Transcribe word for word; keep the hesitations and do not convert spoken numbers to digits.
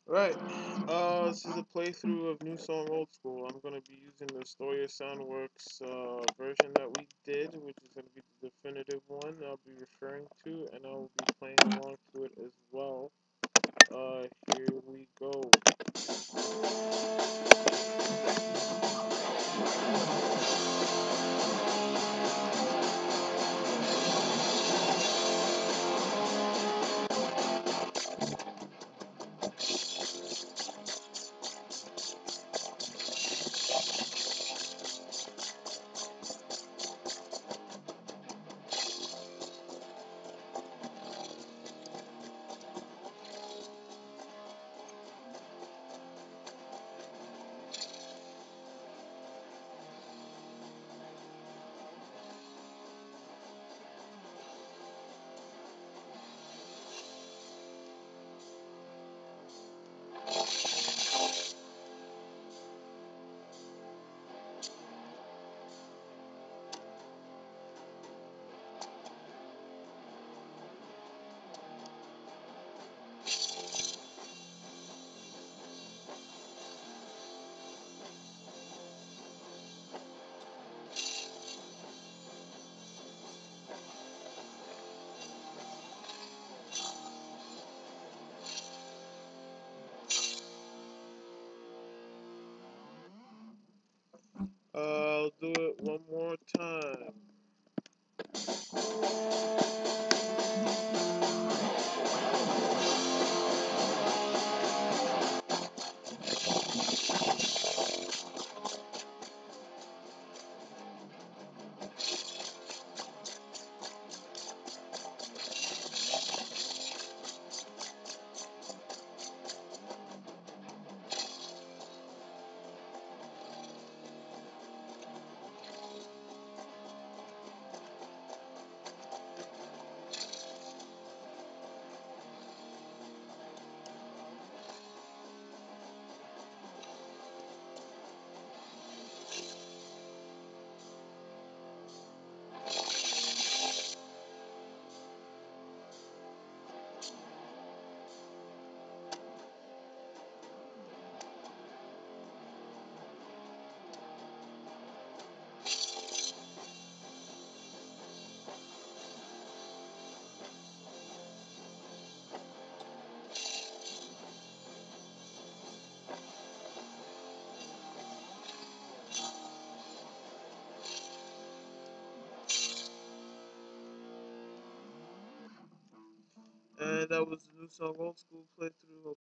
Right. Uh, this is a playthrough of New Song Old School. I'm gonna be using the Storia Soundworks uh, version that we did, which is gonna be the definitive one I'll be referring to, and I'll be playing along to it as well. Uh, here we go. Uh, I'll do it one more time. And that was the New Song Old School playthrough.